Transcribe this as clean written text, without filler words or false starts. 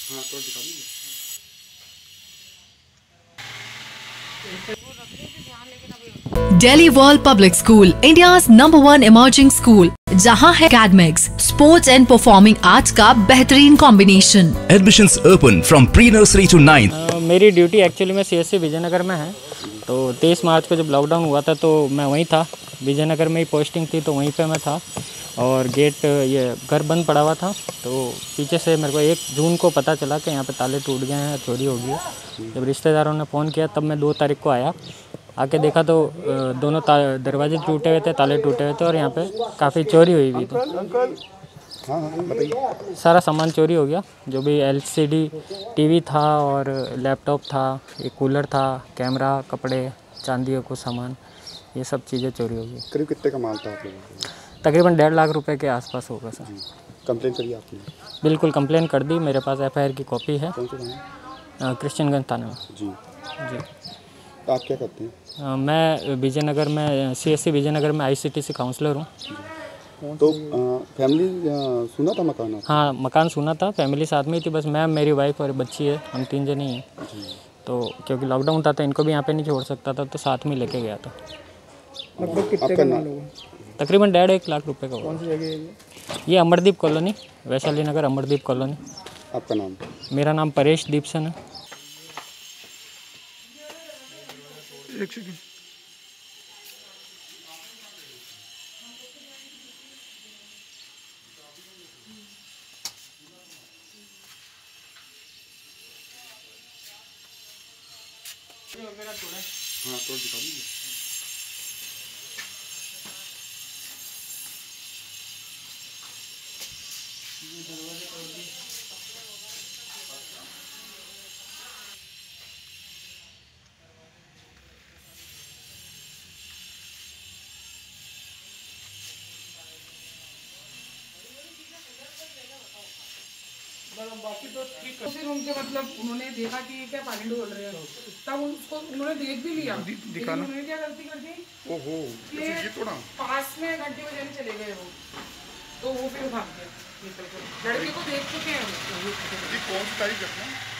हाँ तो दिखा दीजिए। Delhi World Public School, India's #1 emerging school, जहां है academics, sports and performing arts का बेहतरीन combination. Admissions open from pre-nursery to 9th। मेरी ड्यूटी एक्चुअली में CSC विजयनगर में है। तो 23 मार्च को जब लॉकडाउन हुआ था तो मैं वहीं था, विजयनगर में ही पोस्टिंग थी तो वहीं पे मैं था। और गेट ये घर बंद पड़ा हुआ था तो पीछे से मेरे को 1 जून को पता चला कि यहाँ पे ताले टूट गए हैं, चोरी हो गई है। जब रिश्तेदारों ने फ़ोन किया तब मैं 2 तारीख को आया, आके देखा तो दोनों दरवाजे टूटे हुए थे, ताले टूटे हुए थे और यहाँ पे काफ़ी चोरी हुई हुई थी। हाँ बताइए। सारा सामान चोरी हो गया, जो भी LCD टीवी था और लैपटॉप था, एक कूलर था, कैमरा, कपड़े, चांदी का कुछ सामान, ये सब चीज़ें चोरी हो गई। करीब कितने का माल था आप लोगों को? तकरीबन 1.5 लाख रुपए के आसपास होगा सर। कंप्लेन करी आपने? बिल्कुल कंप्लेन कर दी, मेरे पास FIR की कॉपी है। कौन से थाने? क्रिश्चियनगंज थाने में। जी। तो आप क्या करते हैं? मैं विजयनगर में CSC विजयनगर में ICTC काउंसलर हूँ। तो फैमिली सुना था मकान आपका? हाँ, मकान सुना था, फैमिली साथ में ही थी, बस मैं, मेरी वाइफ और बच्ची है, हम 3 जने ही हैं। तो क्योंकि लॉकडाउन था तो इनको भी यहाँ पे नहीं छोड़ सकता था तो साथ में लेके गया था। लगभग कितने का माल होगा? तकरीबन 1.5 लाख रुपए का कौन होगा। सी जगह है ये? ये अमरदीप कॉलोनी, वैशाली नगर अमरदीप कॉलोनी। आपका नाम? मेरा नाम परेश दीपसन है। एक सेकंड। हाँ तो दिखा दीजिए। बाकी तो ठीक है। फिर उनके मतलब उन्होंने देखा कि क्या पानी डोल रहे हैं, तब उसको उन्होंने देख भी लिया। दिखाना उन्होंने क्या गलती कर दी, ओहो ये थोड़ा पास में घंटी बजाने चले गए वो, तो वो फिर भाग गया निकल के। लड़के को देख चुके हैं वो। कौन सी तारीख घटना?